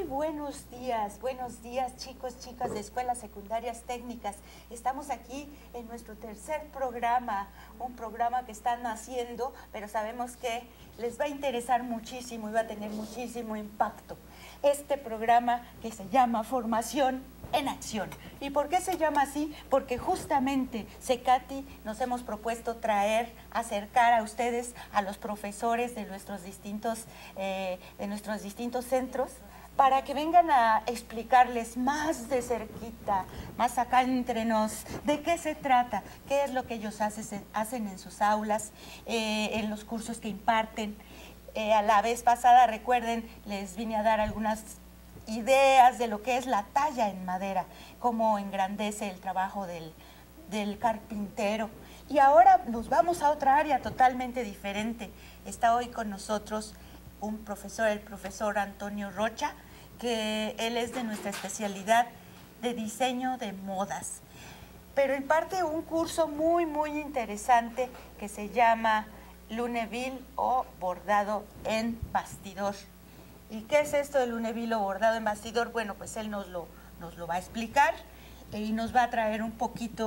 buenos días chicos, chicas de escuelas secundarias técnicas. Estamos aquí en nuestro tercer programa, un programa que están haciendo, pero sabemos que les va a interesar muchísimo y va a tener muchísimo impacto. Este programa que se llama Formación en Acción. ¿Y por qué se llama así? Porque justamente CECATI nos hemos propuesto acercar a ustedes, a los profesores de nuestros distintos centros, para que vengan a explicarles más de cerquita, más acá entre nos, de qué se trata, qué es lo que ellos hacen en sus aulas, en los cursos que imparten. A la vez pasada, recuerden, les vine a dar algunas ideas de lo que es la talla en madera, cómo engrandece el trabajo del carpintero. Y ahora nos vamos a otra área totalmente diferente. Está hoy con nosotros un profesor, el profesor Antonio Rocha, que él es de nuestra especialidad de diseño de modas. Pero imparte un curso muy, muy interesante que se llama Lunéville o bordado en bastidor. ¿Y qué es esto de Lunéville o bordado en bastidor? Bueno, pues él nos lo va a explicar y nos va a traer un poquito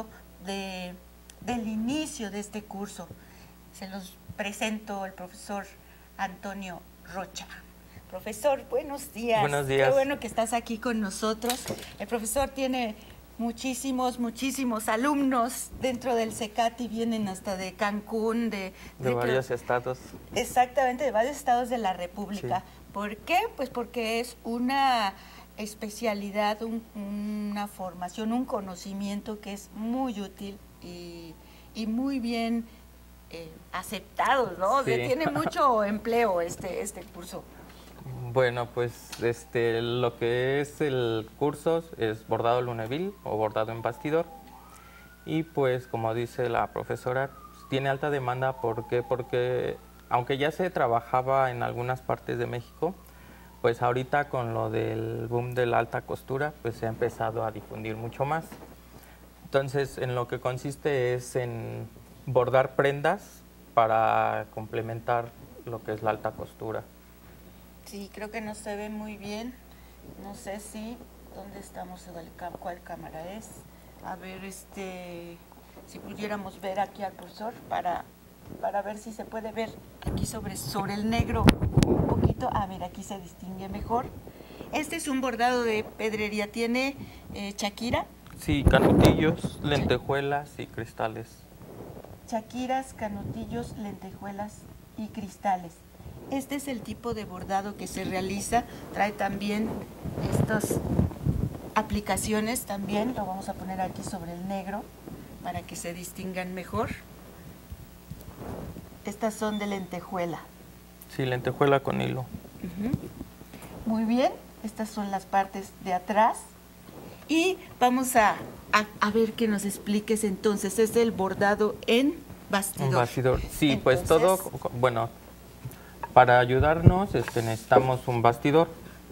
del inicio de este curso. Se los presento al profesor Antonio Rocha. Profesor, buenos días. Buenos días. Qué bueno que estás aquí con nosotros. El profesor tiene muchísimos alumnos dentro del CECATI, vienen hasta de Cancún, de varios estados. Exactamente, de varios estados de la República. Sí. ¿Por qué? Pues porque es una especialidad, una formación, un conocimiento que es muy útil y muy bien aceptado, ¿no? Sí. Tiene mucho empleo este curso. Bueno, pues lo que es el curso es bordado Lunéville o bordado en bastidor. Y pues como dice la profesora, tiene alta demanda. ¿Por qué? Porque aunque ya se trabajaba en algunas partes de México, pues ahorita con lo del boom de la alta costura, pues se ha empezado a difundir mucho más. Entonces, en lo que consiste es en bordar prendas para complementar lo que es la alta costura. Sí, creo que no se ve muy bien. No sé si, ¿dónde estamos? ¿Cuál cámara es? A ver, si pudiéramos ver aquí al profesor para ver si se puede ver aquí sobre el negro un poquito. Ah, mira, aquí se distingue mejor. Este es un bordado de pedrería. ¿Tiene chaquira? Sí, canutillos, lentejuelas y cristales. Chaquiras, canutillos, lentejuelas y cristales. Este es el tipo de bordado que se realiza. Trae también estas aplicaciones también. Lo vamos a poner aquí sobre el negro para que se distingan mejor. Estas son de lentejuela. Sí, lentejuela con hilo. Muy bien. Estas son las partes de atrás. Y vamos a ver que nos expliques entonces. Es el bordado en bastidor. En bastidor. Sí, entonces, pues todo, bueno, para ayudarnos necesitamos un bastidor.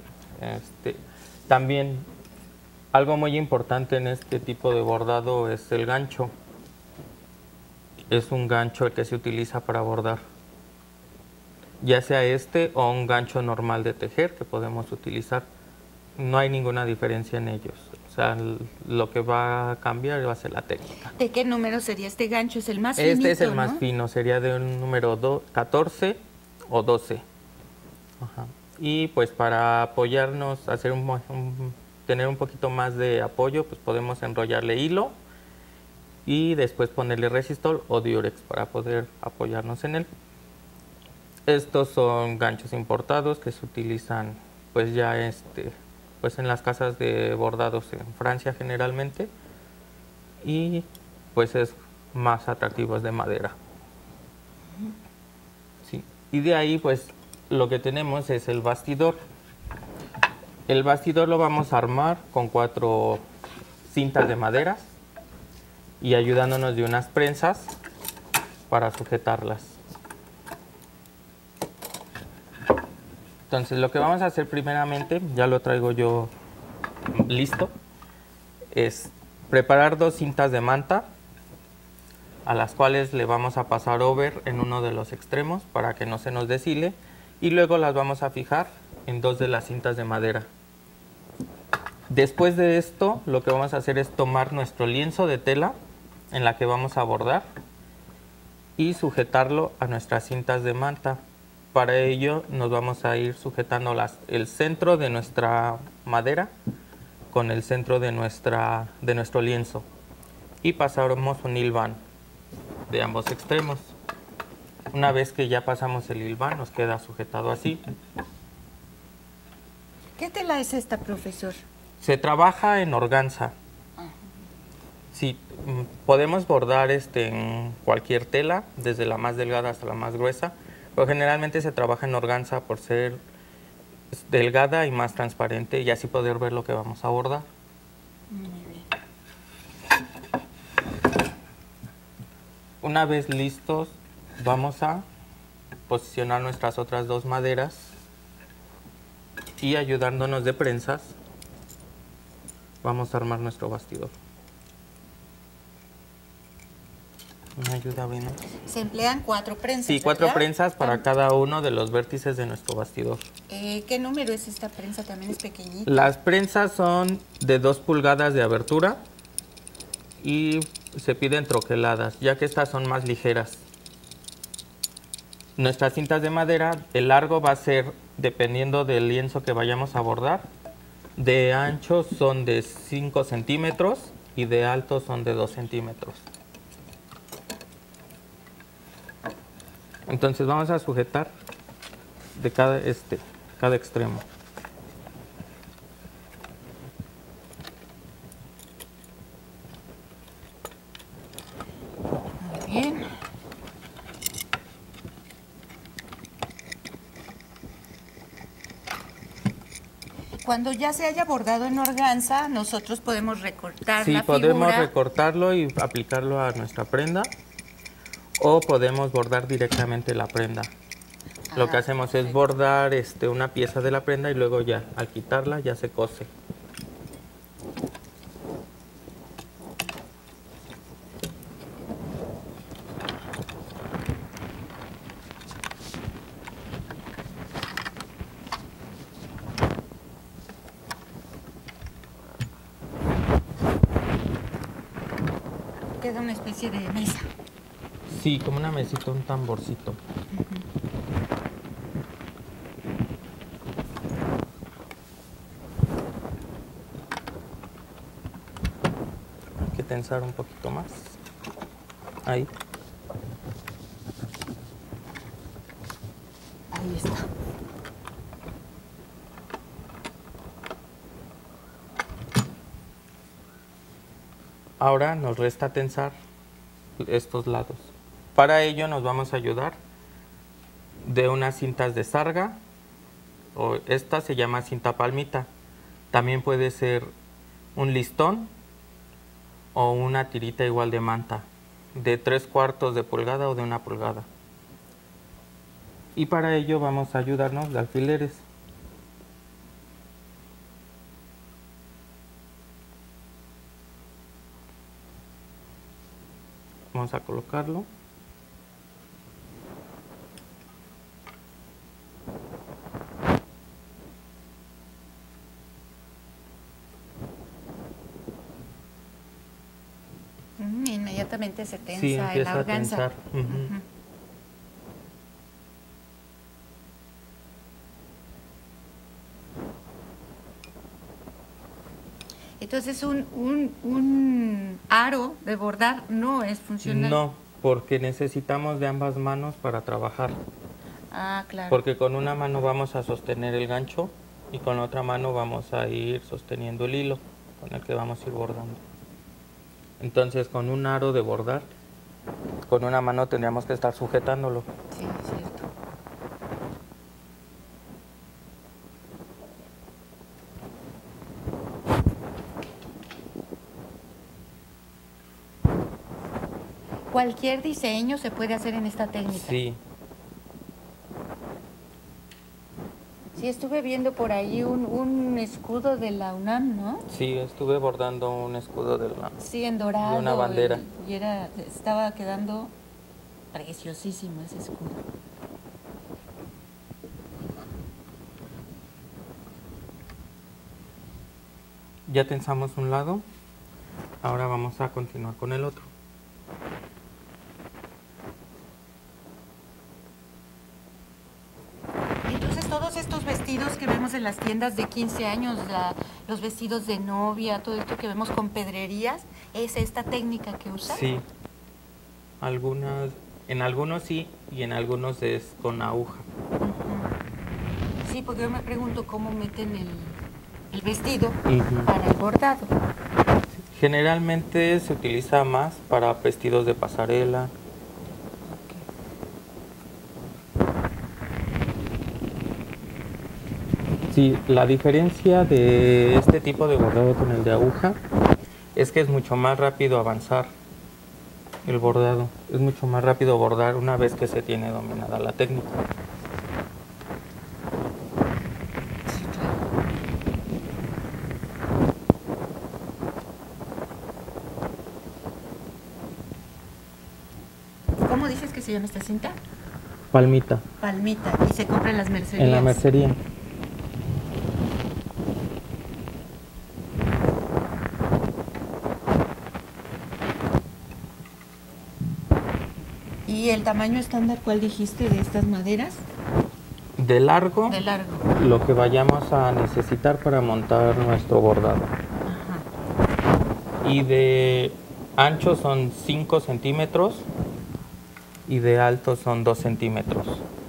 También algo muy importante en este tipo de bordado es el gancho. Es un gancho el que se utiliza para bordar. Ya sea o un gancho normal de tejer que podemos utilizar. No hay ninguna diferencia en ellos. O sea, lo que va a cambiar va a ser la técnica. ¿De qué número sería este gancho? ¿Es el más finito? Este es el más fino, sería de un número 14 o 12. Ajá. Y pues para apoyarnos, tener un poquito más de apoyo, pues podemos enrollarle hilo y después ponerle resistol o diurex para poder apoyarnos en él. Estos son ganchos importados que se utilizan pues ya pues en las casas de bordados en Francia generalmente, y pues es más atractivo, es de madera. Sí. Y de ahí pues lo que tenemos es el bastidor. El bastidor lo vamos a armar con 4 cintas de madera y ayudándonos de unas prensas para sujetarlas. Entonces lo que vamos a hacer primeramente, ya lo traigo yo listo, es preparar 2 cintas de manta a las cuales le vamos a pasar over en uno de los extremos para que no se nos deshile, y luego las vamos a fijar en 2 de las cintas de madera. Después de esto, lo que vamos a hacer es tomar nuestro lienzo de tela en la que vamos a bordar y sujetarlo a nuestras cintas de manta. Para ello nos vamos a ir sujetando el centro de nuestra madera con el centro de nuestro lienzo y pasaremos un hilván de ambos extremos. Una vez que ya pasamos el hilván, nos queda sujetado así. ¿Qué tela es esta, profesor? Se trabaja en organza. Sí, podemos bordar en cualquier tela, desde la más delgada hasta la más gruesa, pero generalmente se trabaja en organza por ser delgada y más transparente y así poder ver lo que vamos a bordar. Muy bien. Una vez listos, vamos a posicionar nuestras otras dos maderas y ayudándonos de prensas, vamos a armar nuestro bastidor. ¿Me ayuda, Brina? Se emplean 4 prensas. Sí, 4 ¿verdad? prensas para cada uno de los vértices de nuestro bastidor. ¿Qué número es esta prensa? También es pequeñita. Las prensas son de 2 pulgadas de abertura y se piden troqueladas, ya que estas son más ligeras. Nuestras cintas de madera, el largo va a ser, dependiendo del lienzo que vayamos a bordar, de ancho son de 5 centímetros y de alto son de 2 centímetros. Entonces vamos a sujetar de cada extremo. Muy bien. Cuando ya se haya bordado en organza, nosotros podemos recortar Sí, la podemos figura. recortarlo y aplicarlo a nuestra prenda o podemos bordar directamente la prenda. Lo que hacemos es bordar una pieza de la prenda y luego ya, al quitarla, ya se cose. Queda una especie de mesa. Sí, como una mesita, un tamborcito. Hay que tensar un poquito más. Ahí. Ahí está. Ahora nos resta tensar estos lados. Para ello nos vamos a ayudar de unas cintas de sarga, o esta se llama cinta palmita. También puede ser un listón o una tirita igual de manta, de 3/4 de pulgada o de 1 pulgada. Y para ello vamos a ayudarnos de alfileres. Vamos a colocarlo. Inmediatamente se tensa Sí, el empieza a organza. tensar. Ujú. Entonces un aro de bordar no es funcional. No, porque necesitamos de ambas manos para trabajar. Ah, claro. Porque con una mano vamos a sostener el gancho y con la otra mano vamos a ir sosteniendo el hilo con el que vamos a ir bordando. Entonces con un aro de bordar, con una mano tendríamos que estar sujetándolo. Sí, es cierto. Cualquier diseño se puede hacer en esta técnica. Sí, Sí, estuve viendo por ahí un escudo de la UNAM, ¿no? sí, estuve bordando un escudo de la... Sí, en dorado. De una bandera. Y estaba quedando preciosísimo ese escudo. ya tensamos un lado, ahora vamos a continuar con el otro. Entonces todos estos vestidos que vemos en las tiendas de 15 años, los vestidos de novia, todo esto que vemos con pedrerías, ¿es esta técnica que usan? Sí, en algunos sí y en algunos es con aguja. Sí, porque yo me pregunto cómo meten el vestido Ujú. para el bordado. Generalmente se utiliza más para vestidos de pasarela. Sí, la diferencia de este tipo de bordado con el de aguja es que es mucho más rápido avanzar el bordado. Es mucho más rápido bordar una vez que se tiene dominada la técnica. Sí, claro. ¿Cómo dices que se llama esta cinta? Palmita, Palmita. Y se compra en las mercerías. en la mercería. ¿Y el tamaño estándar cuál dijiste de estas maderas? De largo, De largo. lo que vayamos a necesitar para montar nuestro bordado. Ajá. Y de ancho son 5 centímetros y de alto son 2 centímetros.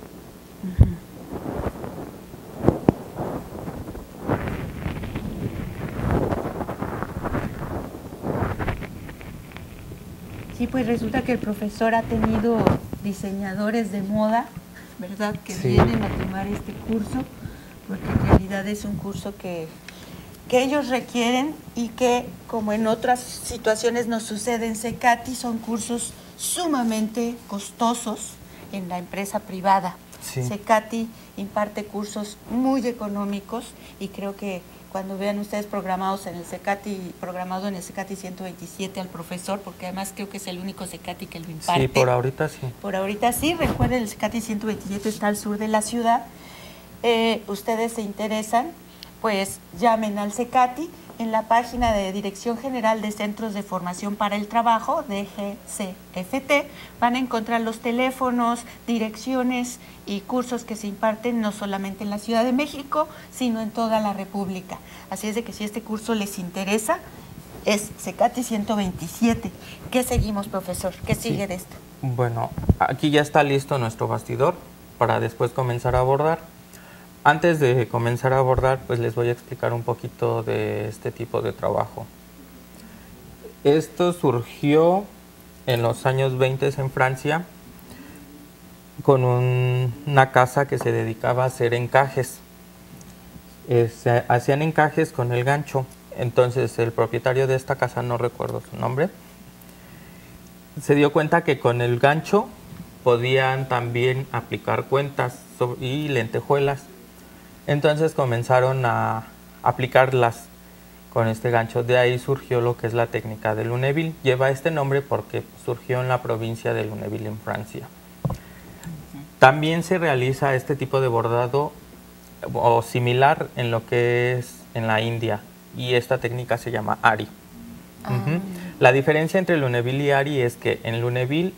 Sí, pues resulta que el profesor ha tenido diseñadores de moda, ¿verdad? Que Sí. vienen a tomar este curso, porque en realidad es un curso que ellos requieren y que, como en otras situaciones nos sucede en CECATI, son cursos sumamente costosos en la empresa privada. Sí. CECATI imparte cursos muy económicos y creo que cuando vean ustedes programados en el CECATI, programado en el CECATI 127 al profesor, porque además creo que es el único CECATI que lo imparte. Sí, por ahorita sí. Por ahorita sí, recuerden, el CECATI 127 está al sur de la ciudad. Ustedes se interesan, pues llamen al CECATI en la página de Dirección General de Centros de Formación para el Trabajo, DGCFT. Van a encontrar los teléfonos, direcciones y cursos que se imparten no solamente en la Ciudad de México, sino en toda la República. Así es de que si este curso les interesa, es CECATI 127. ¿Qué seguimos, profesor? ¿Qué sigue Sí. de esto? Bueno, aquí ya está listo nuestro bastidor para después comenzar a bordar. Antes de comenzar a bordar, pues les voy a explicar un poquito de este tipo de trabajo. Esto surgió en los años 20 en Francia con una casa que se dedicaba a hacer encajes. Se hacían encajes con el gancho. Entonces el propietario de esta casa, no recuerdo su nombre, se dio cuenta que con el gancho podían también aplicar cuentas y lentejuelas. Entonces comenzaron a aplicarlas con este gancho. De ahí surgió lo que es la técnica de Lunéville. Lleva este nombre porque surgió en la provincia de Lunéville, en Francia. También se realiza este tipo de bordado o similar en lo que es en la India. Y esta técnica se llama Ari. La diferencia entre Lunéville y Ari es que en Lunéville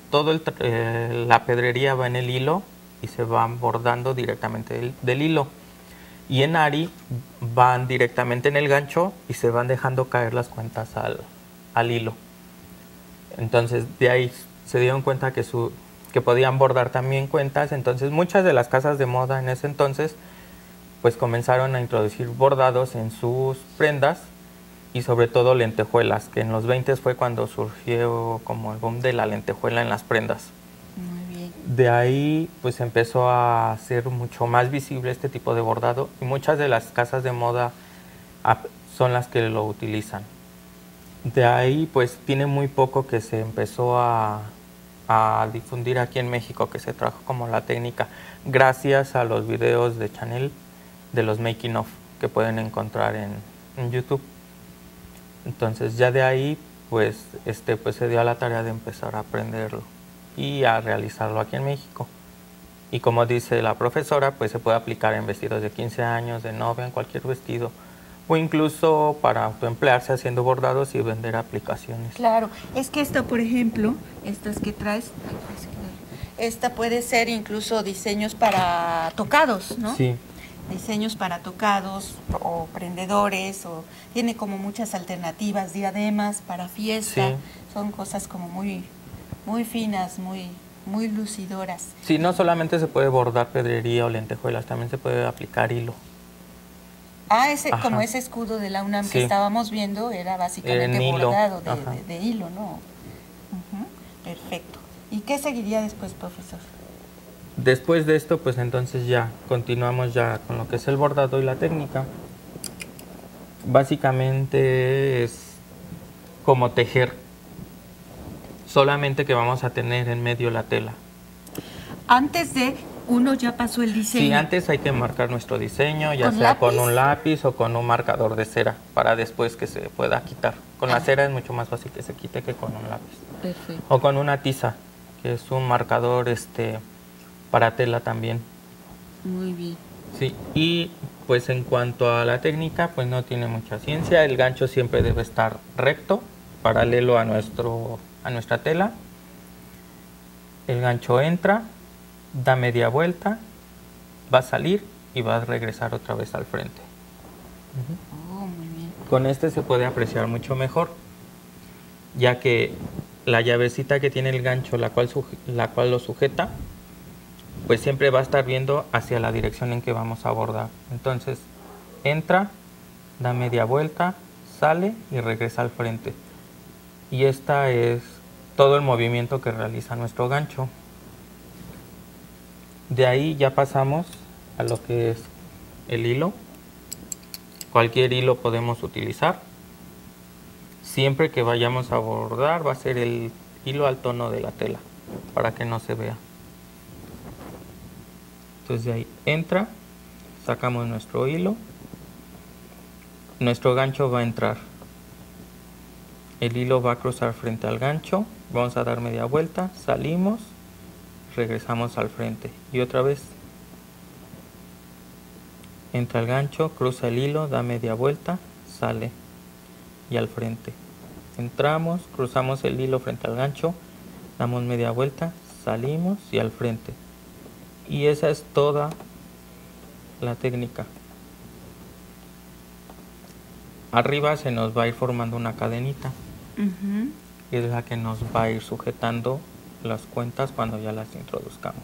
la pedrería va en el hilo y se van bordando directamente del hilo. Y en Ari van directamente en el gancho y se van dejando caer las cuentas al hilo. Entonces de ahí se dieron cuenta que podían bordar también cuentas. Entonces muchas de las casas de moda en ese entonces pues comenzaron a introducir bordados en sus prendas y sobre todo lentejuelas, que en los 20 fue cuando surgió como el boom de la lentejuela en las prendas. Muy bien. De ahí pues empezó a ser mucho más visible este tipo de bordado y muchas de las casas de moda son las que lo utilizan. De ahí pues tiene muy poco que se empezó a difundir aquí en México, que se trajo como la técnica, gracias a los videos de Chanel de los making of que pueden encontrar en YouTube. Entonces ya de ahí pues se dio a la tarea de empezar a aprenderlo y a realizarlo aquí en México. Y como dice la profesora, pues se puede aplicar en vestidos de 15 años, de novia, en cualquier vestido, o incluso para autoemplearse haciendo bordados y vender aplicaciones. Claro, es que esto, por ejemplo, estas que traes, esta puede ser incluso diseños para tocados, ¿no? Sí. Diseños para tocados o prendedores, o tiene como muchas alternativas, diademas para fiesta, Sí. son cosas como muy finas, muy lucidoras. Sí, no solamente se puede bordar pedrería o lentejuelas, también se puede aplicar hilo. Ah, Ajá. como ese escudo de la UNAM Sí. que estábamos viendo era básicamente En hilo. bordado Ajá. de hilo, ¿no? Ujú, perfecto. ¿Y qué seguiría después, profesor? Después de esto, pues entonces ya continuamos ya con lo que es el bordado y la técnica. Básicamente es como tejer, solamente que vamos a tener en medio la tela. Antes de uno ya pasó el diseño. Sí, antes hay que marcar nuestro diseño, ya ¿Con sea lápiz? con un lápiz o con un marcador de cera, para después que se pueda quitar. Con la cera es mucho más fácil que se quite que con un lápiz. Perfecto. O con una tiza, que es un marcador para tela también. Muy bien. Sí, y pues en cuanto a la técnica, pues no tiene mucha ciencia. El gancho siempre debe estar recto, paralelo a nuestra tela. El gancho entra, da media vuelta, va a salir y va a regresar otra vez al frente. Oh, muy bien. Con este se puede apreciar mucho mejor, ya que la llavecita que tiene el gancho, la cual lo sujeta, pues siempre va a estar viendo hacia la dirección en que vamos a bordar. Entonces entra, da media vuelta, sale y regresa al frente. Y esta es todo el movimiento que realiza nuestro gancho. De ahí ya pasamos a lo que es el hilo. Cualquier hilo podemos utilizar. Siempre que vayamos a bordar va a ser el hilo al tono de la tela, para que no se vea. Entonces de ahí entra, sacamos nuestro hilo, nuestro gancho va a entrar, el hilo va a cruzar frente al gancho, vamos a dar media vuelta, salimos, regresamos al frente y otra vez entra el gancho, cruza el hilo, da media vuelta, sale y al frente. Entramos, cruzamos el hilo frente al gancho, damos media vuelta, salimos y al frente. Y esa es toda la técnica. Arriba se nos va a ir formando una cadenita, Ujú. que es la que nos va a ir sujetando las cuentas cuando ya las introduzcamos.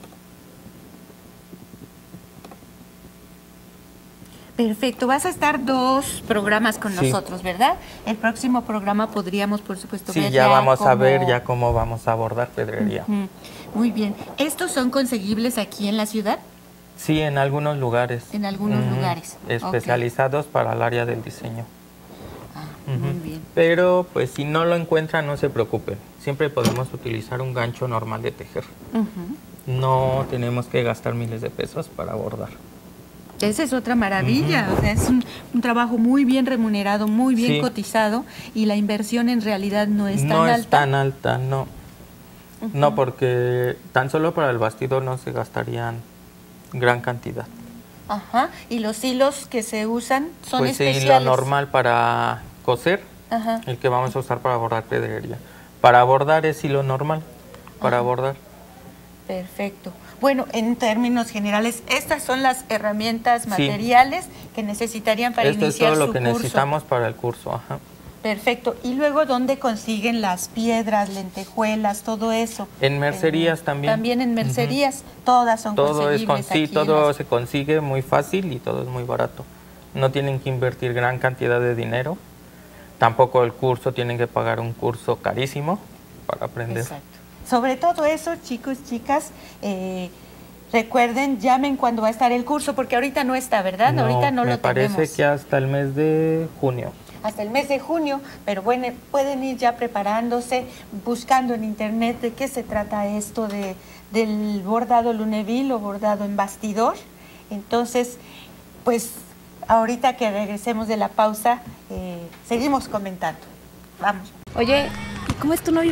Perfecto, vas a estar 2 programas con Sí. nosotros, ¿verdad? El próximo programa podríamos, por supuesto, Sí, ver ya vamos a ver cómo- ya cómo vamos a abordar pedrería. Ujú. Muy bien. ¿Estos son conseguibles aquí en la ciudad? Sí, en algunos lugares. En algunos Ujú. lugares. Especializados para el área del diseño. Ah, Ujú. muy bien. Pero pues si no lo encuentran, no se preocupen. Siempre podemos utilizar un gancho normal de tejer. Ujú. No tenemos que gastar miles de pesos para bordar. Esa es otra maravilla, o sea, es un trabajo muy bien remunerado, muy bien Sí. cotizado, y la inversión en realidad no es tan No es alta. tan alta, no. No, porque tan solo para el bastidor no se gastarían gran cantidad. Ajá, y los hilos que se usan son Pues sí, especiales. lo normal para coser, Ajá, el que vamos a usar para bordar pedrería. Para bordar es hilo normal, para bordar. perfecto. Bueno, en términos generales, estas son las herramientas Sí. materiales que necesitarían para Esto es iniciar todo lo su que curso. necesitamos para el curso. Ajá. Perfecto. Y luego, ¿dónde consiguen las piedras, lentejuelas, todo eso? En mercerías también. También en mercerías. Todas son Todo es conseguibles aquí sí, en todo las- se consigue muy fácil y todo es muy barato. No tienen que invertir gran cantidad de dinero. Tampoco el curso, tienen que pagar un curso carísimo para aprender. Exacto. Sobre todo eso, chicos, chicas, recuerden, llamen cuando va a estar el curso, porque ahorita no está, ¿verdad? No, ahorita no me lo parece tenemos. que hasta el mes de junio. Hasta el mes de junio, pero bueno, pueden ir ya preparándose, buscando en internet de qué se trata esto del bordado Lunéville o bordado en bastidor. Entonces, pues ahorita que regresemos de la pausa, seguimos comentando. Vamos. Oye, ¿y cómo es tu novio?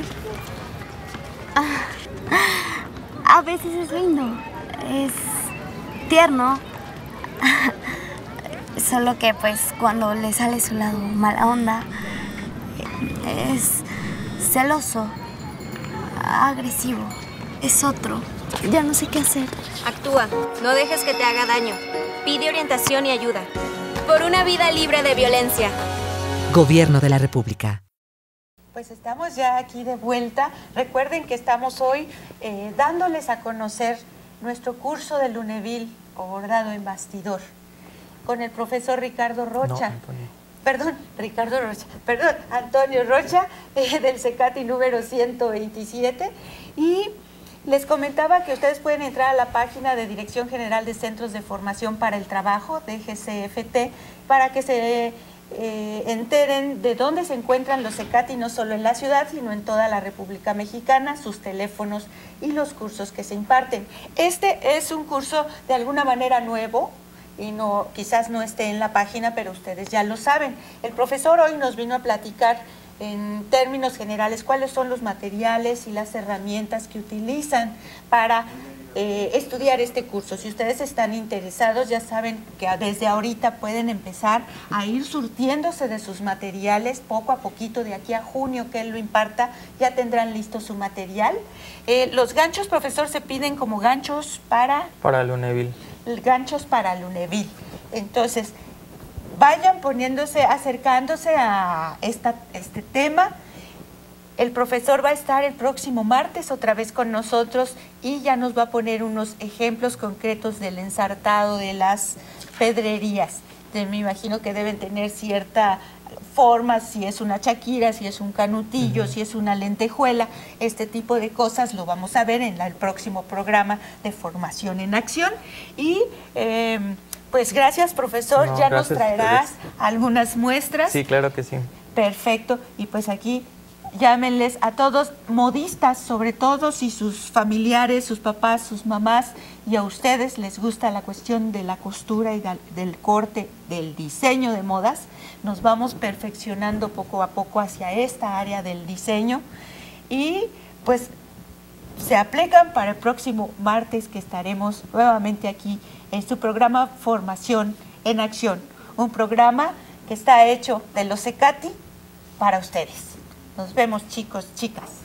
A veces es lindo, es tierno. Solo que pues cuando le sale su lado mala onda, es celoso, agresivo, es otro. Ya no sé qué hacer. Actúa, no dejes que te haga daño. Pide orientación y ayuda. Por una vida libre de violencia. Gobierno de la República. Pues estamos ya aquí de vuelta. Recuerden que estamos hoy dándoles a conocer nuestro curso de Lunéville o bordado en bastidor con el profesor Ricardo Rocha. Antonio Rocha, del CECATI número 127. Y les comentaba que ustedes pueden entrar a la página de Dirección General de Centros de Formación para el Trabajo, DGCFT, para que se enteren de dónde se encuentran los CECATI, no solo en la ciudad, sino en toda la República Mexicana, sus teléfonos y los cursos que se imparten. Este es un curso de alguna manera nuevo y no, quizás no esté en la página, pero ustedes ya lo saben. El profesor hoy nos vino a platicar en términos generales cuáles son los materiales y las herramientas que utilizan para estudiar este curso. Si ustedes están interesados, ya saben que desde ahorita pueden empezar a ir surtiéndose de sus materiales poco a poquito. De aquí a junio que él lo imparta, ya tendrán listo su material. Los ganchos, profesor, se piden como ganchos para Lunéville. Ganchos para Lunéville. Entonces, vayan poniéndose, acercándose a este tema. El profesor va a estar el próximo martes otra vez con nosotros y ya nos va a poner unos ejemplos concretos del ensartado de las pedrerías. Me imagino que deben tener cierta forma, si es una chaquira, si es un canutillo, si es una lentejuela, este tipo de cosas lo vamos a ver en el próximo programa de Formación en Acción. Y pues gracias, profesor, ya nos traerás algunas muestras. Sí, claro que sí. Perfecto, y pues aquí llámenles a todos, modistas sobre todo, si sus familiares, sus papás, sus mamás y a ustedes les gusta la cuestión de la costura y del corte, del diseño de modas, nos vamos perfeccionando poco a poco hacia esta área del diseño y pues se aplican para el próximo martes que estaremos nuevamente aquí en su programa Formación en Acción, un programa que está hecho de los CECATI para ustedes. Nos vemos, chicos, chicas.